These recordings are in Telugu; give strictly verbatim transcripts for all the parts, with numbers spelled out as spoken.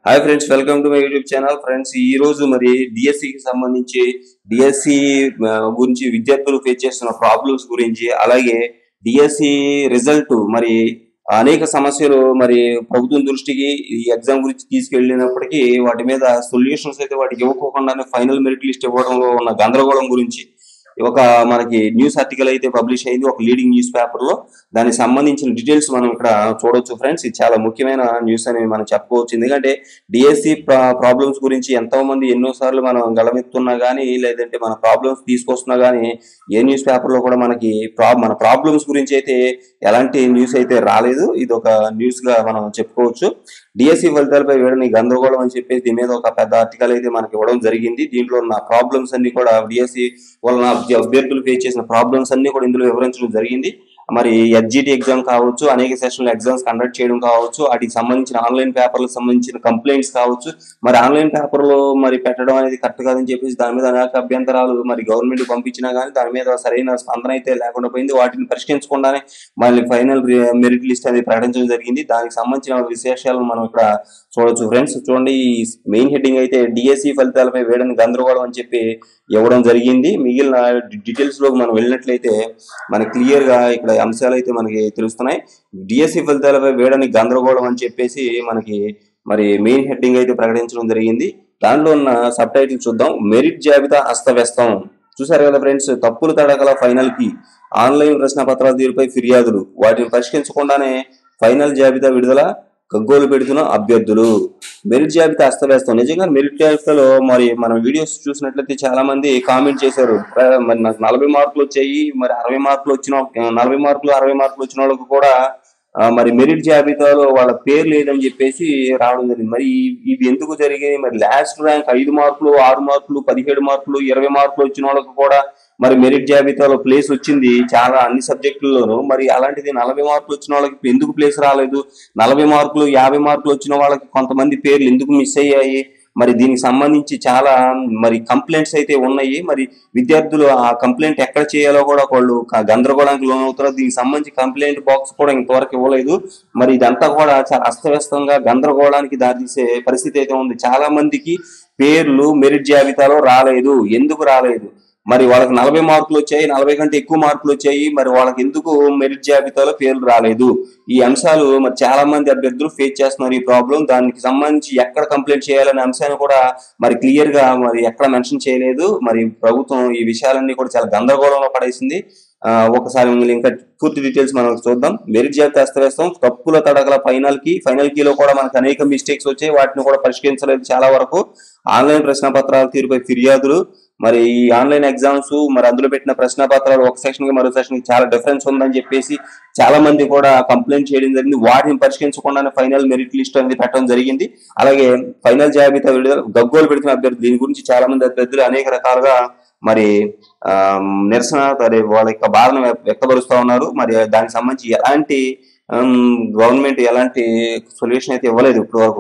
Hi friends, welcome to my YouTube channel. Friends, ఈ రోజు మరి డిఎస్సికి సంబంధించి డిఎస్సి గురించి విద్యార్థులు ఫేస్ చేస్తున్న ప్రాబ్లమ్స్ గురించి, అలాగే డిఎస్సి రిజల్ట్ మరి అనేక సమస్యలు మరి ప్రభుత్వం దృష్టికి ఈ ఎగ్జామ్ గురించి తీసుకెళ్ళినప్పటికీ వాటి మీద సొల్యూషన్స్ అయితే వాటికి ఇవ్వకోకుండానే ఫైనల్ మెరిట్ లిస్ట్ ఇవ్వడంలో ఉన్న గందరగోళం గురించి ఒక మనకి న్యూస్ ఆర్టికల్ అయితే పబ్లిష్ అయింది ఒక లీడింగ్ న్యూస్ పేపర్ లో. దానికి సంబంధించిన డీటెయిల్స్ మనం ఇక్కడ చూడొచ్చు ఫ్రెండ్స్. ఇది చాలా ముఖ్యమైన న్యూస్ అని మనం చెప్పుకోవచ్చు. ఎందుకంటే డిఎస్సి ప్రాబ్లమ్స్ గురించి ఎంతో మంది ఎన్నోసార్లు మనం గళమెత్తున్నా కానీ, లేదంటే మన ప్రాబ్లమ్స్ తీసుకొస్తున్నా కానీ ఏ న్యూస్ పేపర్ లో కూడా మనకి మన ప్రాబ్లమ్స్ గురించి అయితే ఎలాంటి న్యూస్ అయితే రాలేదు. ఇది ఒక న్యూస్ గా మనం చెప్పుకోవచ్చు. డిఎస్సి ఫలితాలపై వేడని గందరగోళం అని చెప్పేసి దీని మీద ఒక పెద్ద ఆర్టికల్ అయితే మనకి ఇవ్వడం జరిగింది. దీంట్లో ఉన్న ప్రాబ్లమ్స్ అన్ని కూడా డిఎస్సి వలన అభ్యర్థులు ఫేస్ చేసిన ప్రాబ్లమ్స్ అన్ని కూడా ఇందులో వివరించడం జరిగింది. మరి ఎస్జిటి ఎగ్జామ్ కావచ్చు, అనేక సెషన్ల ఎగ్జామ్స్ కండక్ట్ చేయడం కావచ్చు, వాటికి సంబంధించిన ఆన్లైన్ పేపర్లకు సంబంధించిన కంప్లైంట్స్ కావచ్చు, మరి ఆన్లైన్ పేపర్ లో మరి పెట్టడం అనేది కరెక్ట్ కాదని చెప్పేసి దాని మీద అనేక అభ్యంతరాలు మరి గవర్నమెంట్ పంపించినా కానీ దాని మీద సరైన స్పందన అయితే లేకుండా పోయింది. వాటిని పరిష్కరించకుండానే మళ్ళీ ఫైనల్ మెరిట్ లిస్ట్ అనేది ప్రకటించడం జరిగింది. దానికి సంబంధించిన విశేషాలను మనం ఇక్కడ చూడొచ్చు ఫ్రెండ్స్. చూడండి, ఈ మెయిన్ హెడ్డింగ్ అయితే డిఎస్సి ఫలితాలపై వేడని గందరగోళం అని చెప్పి ఇవ్వడం జరిగింది. మిగిలిన డీటెయిల్స్ లోకి మనం వెళ్ళినట్లయితే మనకి క్లియర్ గా ఇక్కడ అంశాలు అయితే మనకి తెలుస్తున్నాయి. డిఎస్సి ఫలితాలపై వేడని గందరగోళం అని చెప్పేసి మనకి మరి మెయిన్ హెడ్డింగ్ అయితే ప్రకటించడం జరిగింది. దాంట్లో ఉన్న సబ్ టైటిల్ చూద్దాం. మెరిట్ జాబితా అస్తవ్యస్తం. చూసారు కదా ఫ్రెండ్స్, తప్పులు తడకల ఫైనల్ కి ఆన్లైన్ ప్రశ్న పత్రాల తీరుపై ఫిర్యాదులు, వాటిని పరిష్కరించకుండానే ఫైనల్ జాబితా విడుదల, గగ్గోలు పెడుతున్న అభ్యర్థులు. మెరిట్ జాబితా అస్తవ్యస్తం. నిజంగా మెరిట్ జాబితాలో మరి మనం వీడియోస్ చూసినట్లయితే చాలా మంది కామెంట్ చేశారు, మరి నాకు నలభై మార్కులు వచ్చాయి, మరి అరవై మార్కులు వచ్చిన నలభై మార్కులు అరవై మార్కులు వచ్చిన వాళ్ళకు కూడా మరి మెరిట్ జాబితాలో వాళ్ళ పేరు లేదని చెప్పేసి రావడం జరిగింది. మరి ఇవి ఎందుకు జరిగాయి? మరి లాస్ట్ ర్యాంక్ ఐదు మార్కులు ఆరు మార్కులు పదిహేడు మార్కులు ఇరవై మార్కులు వచ్చిన వాళ్ళకు కూడా మరి మెరిట్ జాబితాలో ప్లేస్ వచ్చింది చాలా అన్ని సబ్జెక్టుల్లోనూ. మరి అలాంటిది నలభై మార్కులు వచ్చిన వాళ్ళకి ఎందుకు ప్లేస్ రాలేదు? నలభై మార్కులు యాభై మార్కులు వచ్చిన వాళ్ళకి కొంతమంది పేర్లు ఎందుకు మిస్ అయ్యాయి? మరి దీనికి సంబంధించి చాలా మరి కంప్లైంట్స్ అయితే ఉన్నాయి. మరి విద్యార్థులు ఆ కంప్లైంట్ ఎక్కడ చేయాలో కూడా వాళ్ళు గందరగోళానికి లోనవుతారు. దీనికి సంబంధించి కంప్లైంట్ బాక్స్ కూడా ఇంతవరకు ఇవ్వలేదు. మరి ఇదంతా కూడా చాలా అస్తవ్యస్తంగా గందరగోళానికి దారితీసే పరిస్థితి అయితే ఉంది. చాలా మందికి పేర్లు మెరిట్ జాబితాలో రాలేదు. ఎందుకు రాలేదు? మరి వాళ్ళకి నలభై మార్కులు వచ్చాయి, నలభై కంటే ఎక్కువ మార్కులు వచ్చాయి, మరి వాళ్ళకి ఎందుకు మెరిట్ జాబితాలో పేర్లు రాలేదు? ఈ అంశాలు మరి చాలా మంది అభ్యర్థులు ఫేస్ చేస్తున్నారు ఈ ప్రాబ్లం. దానికి సంబంధించి ఎక్కడ కంప్లైంట్ చేయాలనే అంశాన్ని కూడా మరి క్లియర్ గా మరి ఎక్కడ మెన్షన్ చేయలేదు. మరి ప్రభుత్వం ఈ విషయాలన్నీ కూడా చాలా గందరగోళంలో పడేసింది. ఆ ఒకసారి ఇంకా పూర్తి డీటెయిల్స్ మనం చూద్దాం. మెరిట్ జాబితా అస్తవ్యస్తం. తప్పుల తడకల ఫైనల్ కి ఫైనల్ కీలో కూడా మనకు అనేక మిస్టేక్స్ వచ్చాయి, వాటిని కూడా పరిష్కరించలేదు చాలా వరకు. ఆన్లైన్ ప్రశ్న పత్రాల తీరుపై ఫిర్యాదులు. మరి ఈ ఆన్లైన్ ఎగ్జామ్స్ మరి అందులో పెట్టిన ప్రశ్న పత్రాలు ఒక సెషన్ కి మరో సెషన్ కి చాలా డిఫరెన్స్ ఉందని చెప్పేసి చాలా మంది కూడా కంప్లైంట్ చేయడం జరిగింది. వాటిని పరిష్కరించకుండానే ఫైనల్ మెరిట్ లిస్ట్ అనేది పెట్టడం జరిగింది. అలాగే ఫైనల్ జాబితా విడుదల, గగ్గోలు పెడుతున్న అభ్యర్థులు. దీని గురించి చాలా మంది అభ్యర్థులు అనేక రకాలుగా మరి ఆ నిరసన మరి వాళ్ళ యొక్క బాధను వ్యక్తపరుస్తూ ఉన్నారు. మరి దానికి సంబంధించి ఎలాంటి గవర్నమెంట్ ఎలాంటి సొల్యూషన్ అయితే ఇవ్వలేదు, ఇప్పటి వరకు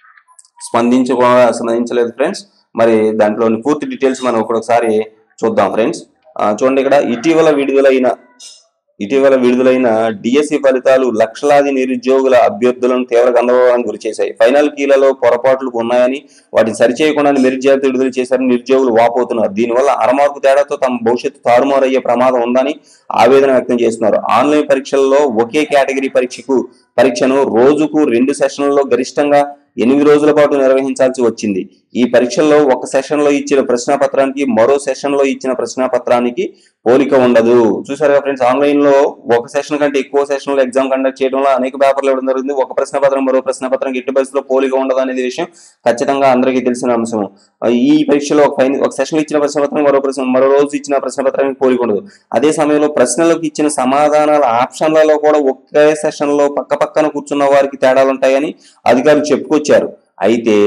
స్పందించకుండా స్పందించలేదు ఫ్రెండ్స్. మరి దాంట్లోని పూర్తి డీటెయిల్స్ మనం ఒకసారి చూద్దాం ఫ్రెండ్స్. చూడండి, ఇక్కడ ఇటీవల విడుదలైన ఇటీవల విడుదలైన డిఎస్సి ఫలితాలు లక్షలాది నిరుద్యోగుల అభ్యర్థులను తీవ్ర గందరగోళానికి గురి చేశాయి. ఫైనల్ కీలలో పొరపాట్లు ఉన్నాయని వాటిని సరిచేయకుండా మెరిట్ జాబితా విడుదల చేశారని నిరుద్యోగులు వాపోతున్నారు. దీనివల్ల అరమార్కు తేడాతో తమ భవిష్యత్తు తారుమారయ్యే ప్రమాదం ఉందని ఆవేదన వ్యక్తం చేస్తున్నారు. ఆన్లైన్ పరీక్షల్లో ఒకే కేటగిరీ పరీక్షకు పరీక్షను రోజుకు రెండు సెషన్లలో గరిష్టంగా ఎనిమిది రోజుల పాటు నిర్వహించాల్సి వచ్చింది. ఈ పరీక్షల్లో ఒక సెషన్ లో ఇచ్చిన ప్రశ్నాపత్రానికి మరో సెషన్ లో ఇచ్చిన ప్రశ్నాపత్రానికి పోలిక ఉండదు. చూసారు కదా ఫ్రెండ్స్, ఆన్లైన్ లో ఒక సెషన్ కంటే ఎక్కువ సెషన్ లో ఎగ్జామ్ కండక్ట్ చేయడంలో అనేక పేపర్లు ఇవ్వడం జరుగుతుంది. ఒక ప్రశ్నపత్రం మరో ప్రశ్నపత్రం ఎట్టి పరిస్థితిలో పోలిక ఉండదు అనేది విషయం ఖచ్చితంగా అందరికీ తెలిసిన అంశం. ఈ పరీక్షలో ఒక ఫైన్ ఒక సెషన్ ఇచ్చిన ప్రశ్నపత్రం మరో ప్రశ్న మరో రోజు ఇచ్చిన ప్రశ్నపత్రానికి పోలిక ఉండదు. అదే సమయంలో ప్రశ్నలకు ఇచ్చిన సమాధానాల ఆప్షన్లలో కూడా ఒకే సెషన్ లో పక్క పక్కన కూర్చున్న వారికి తేడాలు ఉంటాయని అధికారులు చెప్పుకొచ్చారు. అయితే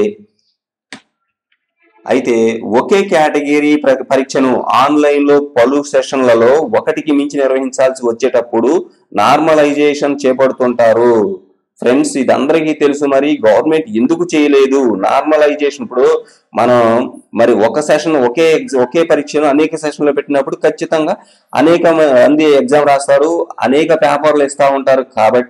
అయితే ఒకే కేటగిరీ పరీక్షను ఆన్లైన్ లో పలు సెషన్లలో ఒకటికి మించి నిర్వహించాల్సి వచ్చేటప్పుడు నార్మలైజేషన్ చేపడుతుంటారు ఫ్రెండ్స్. ఇది అందరికీ తెలుసు. మరి గవర్నమెంట్ ఎందుకు చేయలేదు నార్మలైజేషన్? ఇప్పుడు మనం మరి ఒక సెషన్ ఒకే ఒకే పరీక్షను అనేక సెషన్లో పెట్టినప్పుడు ఖచ్చితంగా అనేక మంది ఎగ్జామ్ రాస్తారు, అనేక పేపర్లు ఇస్తూ ఉంటారు. కాబట్టి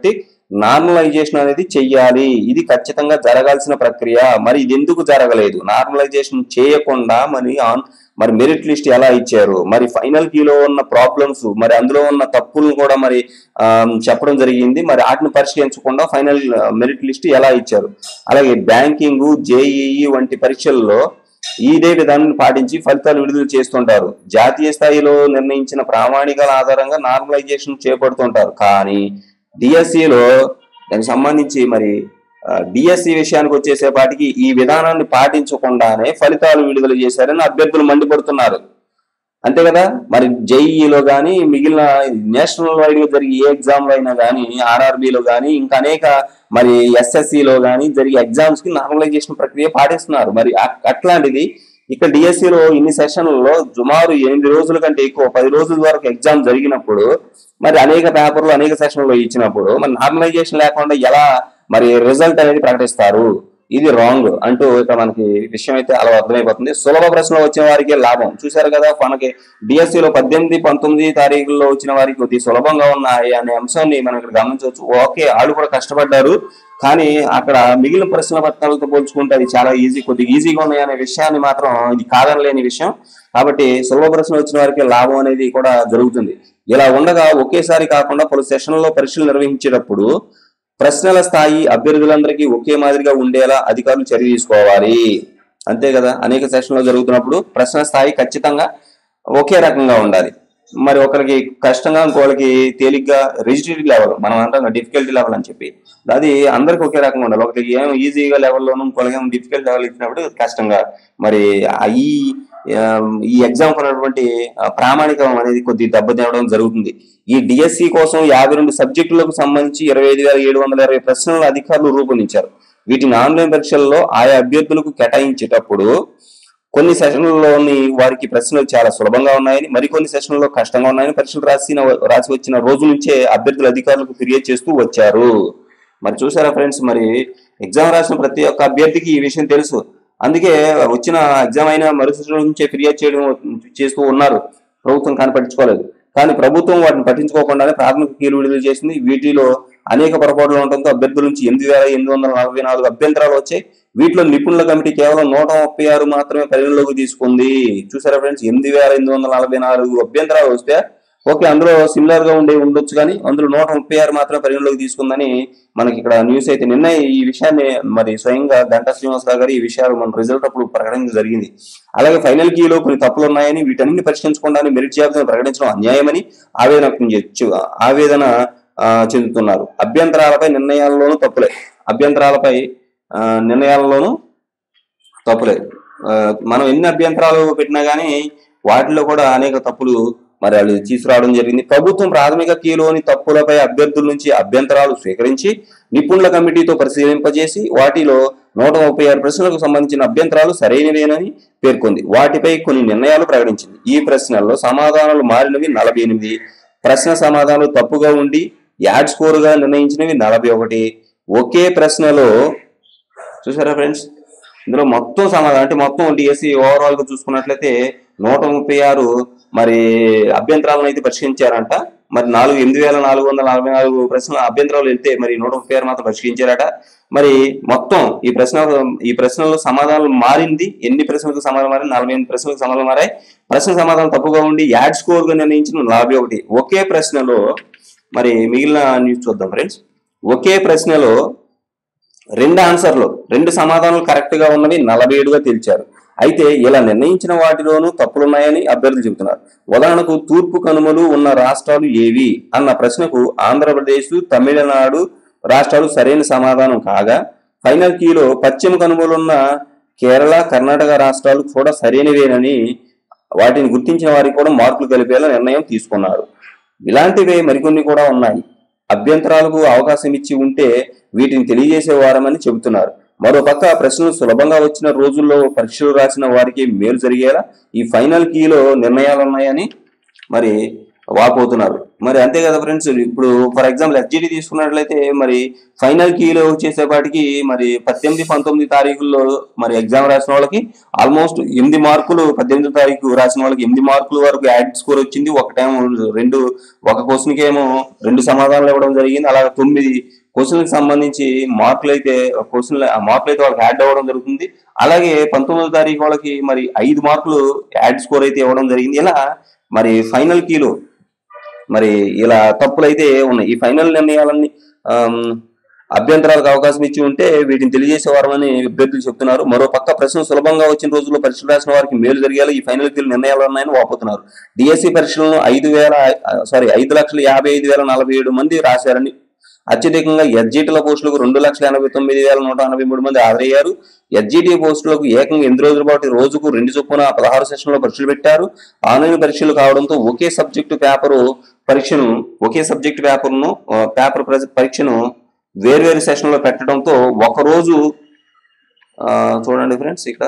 నార్మలైజేషన్ అనేది చెయ్యాలి. ఇది ఖచ్చితంగా జరగాల్సిన ప్రక్రియ. మరి ఇది ఎందుకు జరగలేదు? నార్మలైజేషన్ చేయకుండా మరి ఆన్ మరి మెరిట్ లిస్ట్ ఎలా ఇచ్చారు? మరి ఫైనల్ కీలో ఉన్న ప్రాబ్లమ్స్ మరి అందులో ఉన్న తప్పులను కూడా మరి చెప్పడం జరిగింది. మరి వాటిని పరిష్కరించకుండా ఫైనల్ మెరిట్ లిస్ట్ ఎలా ఇచ్చారు? అలాగే బ్యాంకింగ్, జేఈఈ వంటి పరీక్షల్లో ఇదే విధానాన్ని పాటించి ఫలితాలు విడుదల చేస్తుంటారు. జాతీయ స్థాయిలో నిర్ణయించిన ప్రామాణికాల ఆధారంగా నార్మలైజేషన్ చేపడుతుంటారు. కానీ డిఎస్సిలో దానికి సంబంధించి మరి డిఎస్సి విషయానికి వచ్చేసేపాటికి ఈ విధానాన్ని పాటించకుండానే ఫలితాలు విడుదల చేశారని అభ్యర్థులు మండిపడుతున్నారు. అంతే కదా. మరి జేఈఈలో కానీ మిగిలిన నేషనల్ వైడ్ గా జరిగే ఏ ఎగ్జామ్ లో అయినా కానీ, ఆర్ఆర్బిలో కానీ, ఇంకా అనేక మరి ఎస్ఎస్సిలో కానీ జరిగే ఎగ్జామ్స్ కి నార్మలైజేషన్ ప్రక్రియ పాటిస్తున్నారు. మరి అట్లాంటిది ఇక్కడ డిఎస్సిలో ఇన్ని సెషన్లలో సుమారు ఎనిమిది రోజుల కంటే ఎక్కువ పది రోజుల వరకు ఎగ్జామ్ జరిగినప్పుడు మరి అనేక పేపర్లు అనేక సెషన్లో ఇచ్చినప్పుడు మరి నార్మలైజేషన్ లేకుండా ఎలా మరి రిజల్ట్ అనేది ప్రకటిస్తారు? ఇది రాంగ్ అంటూ ఇక మనకి విషయం అయితే అలా అర్థమైపోతుంది. సులభ ప్రశ్నలు వచ్చిన వారికి లాభం. చూశారు కదా, మనకి డిఎస్సిలో పద్దెనిమిది పంతొమ్మిది తారీఖుల్లో వచ్చిన వారికి కొద్ది సులభంగా ఉన్నాయి అనే అంశాన్ని మనం ఇక్కడ గమనించవచ్చు. ఓకే, వాళ్ళు కూడా కష్టపడ్డారు, కానీ అక్కడ మిగిలిన ప్రశ్న పత్రాలతో పోల్చుకుంటే అది చాలా ఈజీ, కొద్దిగా ఈజీగా ఉన్నాయి అనే విషయాన్ని మాత్రం ఇది కాదనలేని విషయం. కాబట్టి సులభ ప్రశ్న వచ్చిన వారికి లాభం అనేది కూడా జరుగుతుంది. ఇలా ఉండగా ఒకేసారి కాకుండా పలు సెషన్లలో పరీక్షలు నిర్వహించేటప్పుడు ప్రశ్నల స్థాయి అభ్యర్థులందరికీ ఒకే మాదిరిగా ఉండేలా అధికారులు చర్య తీసుకోవాలి. అంతే కదా, అనేక సెషన్లో జరుగుతున్నప్పుడు ప్రశ్న స్థాయి ఖచ్చితంగా ఒకే రకంగా ఉండాలి. మరి ఒకరికి కష్టంగా ఇంకోళ్ళకి తేలిగ్గా రిజిడిటీ లెవెల్ మనం అంటాం డిఫికల్టీ లెవెల్ అని చెప్పి, అది అందరికి ఒకే రకంగా ఉండాలి. ఒకరికి ఏం ఈజీగా లెవెల్లోనూ ఇంకోళ్ళకి ఏమో డిఫికల్ట్ లెవెల్ ఇచ్చినప్పుడు కష్టంగా మరి ఈ ఈ ఎగ్జామ్ ఉన్నటువంటి ప్రామాణికం అనేది కొద్ది దెబ్బతినడం జరుగుతుంది. ఈ డిఎస్సి కోసం యాభై రెండు సబ్జెక్టులకు సంబంధించి ఇరవై ఐదు వేల ఏడు వందల ఇరవై ప్రశ్నలు అధికారులు రూపొందించారు. వీటిని ఆన్లైన్ పరీక్షల్లో ఆయా అభ్యర్థులకు కేటాయించేటప్పుడు కొన్ని సెషన్లలోని వారికి ప్రశ్నలు చాలా సులభంగా ఉన్నాయని, మరికొన్ని సెషన్లలో కష్టంగా ఉన్నాయని పరీక్షలు రాసిన రాసి వచ్చిన రోజు నుంచే అభ్యర్థులు అధికారులకు ఫిర్యాదు చేస్తూ వచ్చారు. మరి చూసారా ఫ్రెండ్స్, మరి ఎగ్జామ్ రాసిన ప్రతి ఒక్క అభ్యర్థికి ఈ విషయం తెలుసు. అందుకే వచ్చిన ఎగ్జామ్ అయినా మరుసటి నుంచే ఫిర్యాదు చేయడం చేస్తూ ఉన్నారు. ప్రభుత్వం కానీ పట్టించుకోలేదు. కానీ ప్రభుత్వం వాటిని పట్టించుకోకుండానే ప్రాథమిక కీలు విడుదల చేసింది. వీటిలో అనేక పొరపాట్లు ఉండటంతో అభ్యర్థుల నుంచి ఎనిమిది వేల ఎనిమిది వందల నలభై నాలుగు అభ్యంతరాలు వచ్చాయి. వీటిలో నిపుణుల కమిటీ కేవలం నూట ముప్పై ఆరు మాత్రమే పరిగణలోకి తీసుకుంది. చూసారా ఫ్రెండ్స్, ఎనిమిది వేల ఎనిమిది వందల నలభై నాలుగు అభ్యంతరాలు వస్తే ఓకే, అందులో సిమిలర్ గా ఉండే ఉండొచ్చు, కానీ అందులో నూట ముప్పై ఆరు మాత్రమే పరిగణలోకి తీసుకుందని మనకి ఇక్కడ న్యూస్ అయితే నిన్న ఈ విషయాన్ని మరి స్వయంగా గంటా శ్రీనివాసరావు గారు ఈ విషయాలు మన రిజల్ట్ అప్పుడు ప్రకటించడం జరిగింది. అలాగే ఫైనల్ కీలో కొన్ని తప్పులు ఉన్నాయని, వీటన్ని పరిష్కరించకుండా మెరిట్ జాబితాను ప్రకటించడం అన్యాయమని ఆవేదన ఆవేదన చెందుతున్నారు. అభ్యంతరాలపై నిర్ణయాల్లోనూ తప్పులే అభ్యంతరాలపై నిర్ణయాలలోనూ తప్పులే మనం ఎన్ని అభ్యంతరాలు పెట్టినా కానీ వాటిలో కూడా అనేక తప్పులు మరి వాళ్ళు తీసుకురావడం జరిగింది. ప్రభుత్వం ప్రాథమిక కీలోని తప్పులపై అభ్యర్థుల నుంచి అభ్యంతరాలు స్వీకరించి నిపుణుల కమిటీతో పరిశీలింపజేసి వాటిలో నూట ముప్పై ఆరు ప్రశ్నలకు సంబంధించిన అభ్యంతరాలు సరైనవేనని పేర్కొంది. వాటిపై కొన్ని నిర్ణయాలు ప్రకటించింది. ఈ ప్రశ్నల్లో సమాధానాలు మారినవి నలభై ఎనిమిది, ప్రశ్న సమాధానాలు తప్పుగా ఉండి యాడ్ స్కోరుగా నిర్ణయించినవి నలభై ఒకటి. ఒకే ప్రశ్నలో చూసారా ఫ్రెండ్స్, ఇందులో మొత్తం సమాధానం అంటే మొత్తం డిఎస్సి ఓవరాల్ గా చూసుకున్నట్లయితే నూట ముప్పై ఆరు మరి అభ్యంతరాలను అయితే పరిష్కరించారంట. మరి నాలుగు ఎనిమిది వేల నాలుగు వందల నలభై నాలుగు ప్రశ్నల అభ్యంతరాలు వెళ్తే మరి నూట ముప్పై ఆరు మాత్రం పరిష్కరించారట. మరి మొత్తం ఈ ప్రశ్న ఈ ప్రశ్నలో సమాధానాలు మారింది. ఎన్ని ప్రశ్నలకు సమాధానం మారి నలభై ఎనిమిది ప్రశ్నలకు సమాధానం మారాయి. ప్రశ్న సమాధానం తప్పుగా ఉండి యాడ్ స్కోర్ గా నిర్ణయించిన నలభై ఒకటి. ఒకే ప్రశ్నలో మరి మిగిలిన న్యూస్ చూద్దాం ఫ్రెండ్స్. ఒకే ప్రశ్నలో రెండు ఆన్సర్లు రెండు సమాధానాలు కరెక్ట్ గా ఉన్నవి నలభై ఏడుగా తేల్చారు. అయితే ఇలా నిర్ణయించిన వాటిలోనూ తప్పులున్నాయని అభ్యర్థులు చెబుతున్నారు. ఉదాహరణకు తూర్పు కనుమలు ఉన్న రాష్ట్రాలు ఏవి అన్న ప్రశ్నకు ఆంధ్రప్రదేశ్, తమిళనాడు రాష్ట్రాలు సరైన సమాధానం కాగా, ఫైనల్ కీలో పశ్చిమ కనుమలున్న కేరళ, కర్ణాటక రాష్ట్రాలు కూడా సరైనవేనని వాటిని గుర్తించిన వారికి కూడా మార్కులు కలిపేలా నిర్ణయం తీసుకున్నారు. ఇలాంటివే మరికొన్ని కూడా ఉన్నాయి. అభ్యంతరాలకు అవకాశం ఇచ్చి ఉంటే వీటిని తెలియజేసేవారమని చెబుతున్నారు. మరోపక్క ప్రశ్నలు సులభంగా వచ్చిన రోజుల్లో పరీక్షలు రాసిన వారికి మేలు జరిగేలా ఈ ఫైనల్ కీలో నిర్ణయాలు ఉన్నాయని మరి వాపోతున్నారు. మరి అంతే కదా ఫ్రెండ్స్, ఇప్పుడు ఫర్ ఎగ్జాంపుల్ ఎస్జిటి తీసుకున్నట్లయితే మరి ఫైనల్ కీలో వచ్చేసేపాటికి మరి పద్దెనిమిది పంతొమ్మిది తారీఖుల్లో మరి ఎగ్జామ్ రాసిన వాళ్ళకి ఆల్మోస్ట్ ఎనిమిది మార్కులు పద్దెనిమిది తారీఖు రాసిన వాళ్ళకి ఎనిమిది మార్కుల వరకు యాడ్ స్కోర్ వచ్చింది. ఒకటేమో రెండు ఒక క్వశ్చన్కి ఏమో రెండు సమాధానాలు ఇవ్వడం జరిగింది. అలాగే తొమ్మిది క్వశ్చన్కి సంబంధించి మార్కులు అయితే క్వశ్చన్ మార్కులు అయితే వాళ్ళకి యాడ్ అవ్వడం జరుగుతుంది. అలాగే పంతొమ్మిదో తారీఖు వాళ్ళకి మరి ఐదు మార్కులు యాడ్ స్కోర్ అయితే ఇవ్వడం జరిగింది. ఇలా మరి ఫైనల్ కీలో మరి ఇలా తప్పులు అయితే ఉన్నాయి. ఈ ఫైనల్ నిర్ణయాలన్నీ అభ్యంతరాలకు అవకాశం ఇచ్చి ఉంటే వీటిని తెలియజేసేవారని అభ్యర్థులు చెప్తున్నారు. మరో పక్క ప్రశ్నలు సులభంగా వచ్చిన రోజుల్లో పరీక్షలు రాసిన వారికి మేలు జరిగేలా ఈ ఫైనల్ కీలు నిర్ణయాలు ఉన్నాయని వాపోతున్నారు. డిఎస్సి పరీక్షలను ఐదు వేల సారీ ఐదు లక్షల యాభై ఐదు వేల నలభై ఏడు మంది రాశారని, అత్యధికంగా ఎస్జిటిల పోస్టులకు రెండు లక్షల ఎనభై తొమ్మిది వేల నూట ఎనభై మూడు మంది హాజరయ్యారు. ఎస్జిటి పోస్టులకు ఏకంగా ఎనిమిది రోజుల పాటు రోజుకు రెండు చొప్పున పదహారు సెషన్లో పరీక్షలు పెట్టారు. ఆన్లైన్ పరీక్షలు కావడంతో ఒకే సబ్జెక్టు పేపరు పరీక్షను ఒకే సబ్జెక్టు పేపర్ను పేపర్ పరీక్షను వేర్వేరు సెషన్లో పెట్టడంతో ఒకరోజు చూడండి ఫ్రెండ్స్, ఇక్కడ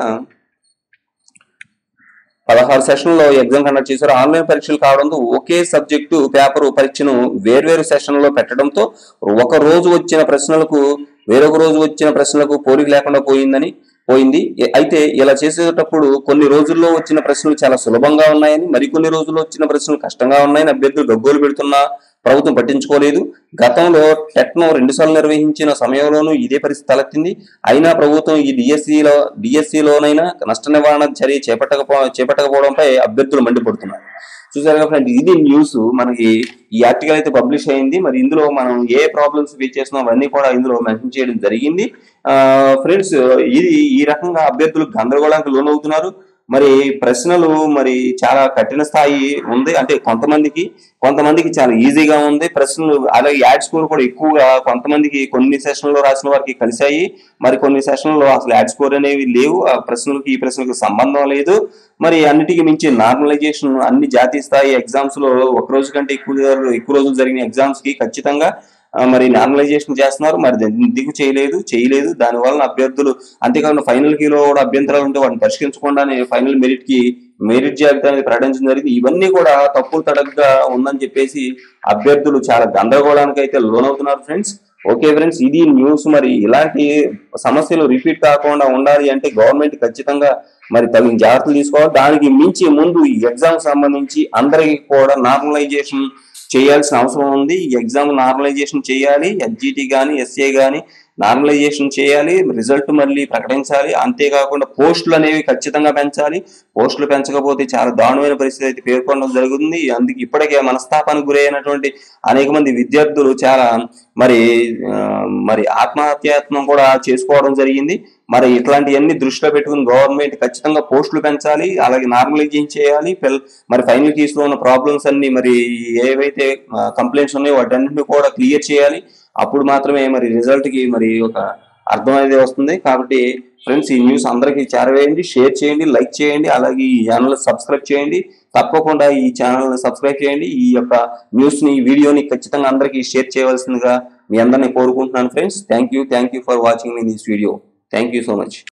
పదహారు సెషన్లో ఎగ్జామ్ కండక్ట్ చేశారు. ఆన్లైన్ పరీక్షలు కావడంతో ఒకే సబ్జెక్టు పేపర్ పరీక్షను వేర్వేరు సెషన్లో పెట్టడంతో ఒక రోజు వచ్చిన ప్రశ్నలకు వేరొక రోజు వచ్చిన ప్రశ్నలకు పోలిక లేకుండా పోయిందని పోయింది. అయితే ఇలా చేసేటప్పుడు కొన్ని రోజుల్లో వచ్చిన ప్రశ్నలు చాలా సులభంగా ఉన్నాయని, మరికొన్ని రోజుల్లో వచ్చిన ప్రశ్నలు కష్టంగా ఉన్నాయని అభ్యర్థులు గగ్గోలు పెడుతున్నా ప్రభుత్వం పట్టించుకోలేదు. గతంలో టెట్ను రెండు సార్లు నిర్వహించిన సమయంలోనూ ఇదే పరిస్థితి తలెత్తింది. అయినా ప్రభుత్వం ఈ డిఎస్సిలో డిఎస్సిలోనైనా నష్ట నివారణ చర్య చేపట్టకపో చేపట్టకపోవడంపై అభ్యర్థులు మండిపడుతున్నారు. చూసారు కదా ఫ్రెండ్, ఇది న్యూస్. మనకి ఈ ఆర్టికల్ అయితే పబ్లిష్ అయింది. మరి ఇందులో మనం ఏ ప్రాబ్లమ్స్ ఫేస్ చేస్తున్నాం అవన్నీ కూడా ఇందులో మెన్షన్ చేయడం జరిగింది. ఆ ఫ్రెండ్స్, ఇది ఈ రకంగా అభ్యర్థులు గందరగోళానికి లోనవుతున్నారు. మరి ప్రశ్నలు మరి చాలా కఠిన స్థాయి ఉంది. అంటే కొంతమందికి కొంతమందికి చాలా ఈజీగా ఉంది ప్రశ్నలు. అలాగే యాడ్ స్కోర్ కూడా ఎక్కువగా కొంతమందికి కొన్ని సెషన్లో రాసిన వారికి కలిశాయి, మరి కొన్ని సెషన్లో అసలు యాడ్ స్కోర్ అనేవి లేవు. ఆ ప్రశ్నలకి ఈ ప్రశ్నలకు సంబంధం లేదు. మరి అన్నిటికీ మించి నార్మలైజేషన్ అన్ని జాతీయ స్థాయి ఎగ్జామ్స్ లో ఒక రోజు కంటే ఎక్కువ ఎక్కువ రోజులు జరిగిన ఎగ్జామ్స్ కి ఖచ్చితంగా మరి నార్మలైజేషన్ చేస్తున్నారు. మరి దిగు చేయలేదు చేయలేదు దానివల్ల అభ్యర్థులు, అంతేకాకుండా ఫైనల్ కీలో కూడా అభ్యంతరాలు ఉంటే వాటిని పరిష్కరించకుండానే ఫైనల్ మెరిట్ కి మెరిట్ జాబితా అనేది ప్రకటించడం జరిగింది. ఇవన్నీ కూడా తప్పులు తడగ్గా ఉందని చెప్పేసి అభ్యర్థులు చాలా గందరగోళానికి అయితే లోనవుతున్నారు ఫ్రెండ్స్. ఓకే ఫ్రెండ్స్, ఇది న్యూస్. మరి ఇలాంటి సమస్యలు రిపీట్ కాకుండా ఉండాలి అంటే గవర్నమెంట్ ఖచ్చితంగా మరి తగిన జాగ్రత్తలు తీసుకోవాలి. దానికి మించి ముందు ఈ ఎగ్జామ్ సంబంధించి అందరికీ కూడా నార్మలైజేషన్ చేయాల్సిన అవసరం ఉంది. ఈ ఎగ్జామ్ నార్మలైజేషన్ చేయాలి. ఎస్జిటి కానీ ఎస్ఏ కానీ నార్మలైజేషన్ చేయాలి. రిజల్ట్ మళ్ళీ ప్రకటించాలి. అంతేకాకుండా పోస్టులు అనేవి ఖచ్చితంగా పెంచాలి. పోస్టులు పెంచకపోతే చాలా దారుణమైన పరిస్థితి అయితే పేర్కొనడం జరుగుతుంది. అందుకే ఇప్పటికే మనస్తాపానికి గురైనటువంటి అనేక మంది విద్యార్థులు చాలా మరి మరి ఆత్మహత్యాయత్నం కూడా చేసుకోవడం జరిగింది. మరి ఇట్లాంటివన్నీ దృష్టిలో పెట్టుకుని గవర్నమెంట్ ఖచ్చితంగా పోస్టులు పెంచాలి, అలాగే నార్మలైజేషన్ చేయాలి. మరి ఫైనల్ కేసులో ఉన్న ప్రాబ్లమ్స్ అన్ని మరి ఏవైతే కంప్లైంట్స్ ఉన్నాయో వాటన్నింటినీ కూడా క్లియర్ చేయాలి. అప్పుడు మాత్రమే మరి రిజల్ట్ కి మరి ఒక అర్థం అనేది వస్తుంది. కాబట్టి ఫ్రెండ్స్, ఈ న్యూస్ అందరికీ చేరవేయండి, షేర్ చేయండి, లైక్ చేయండి, అలాగే ఈ ఛానల్ సబ్స్క్రైబ్ చేయండి. తప్పకుండా ఈ ఛానల్ సబ్స్క్రైబ్ చేయండి. ఈ యొక్క న్యూస్ ని వీడియోని ఖచ్చితంగా అందరికీ షేర్ చేయవలసిందిగా మీ అందరినీ కోరుకుంటున్నాను friends. Thank you thank you for watching మీ this video. Thank you so much.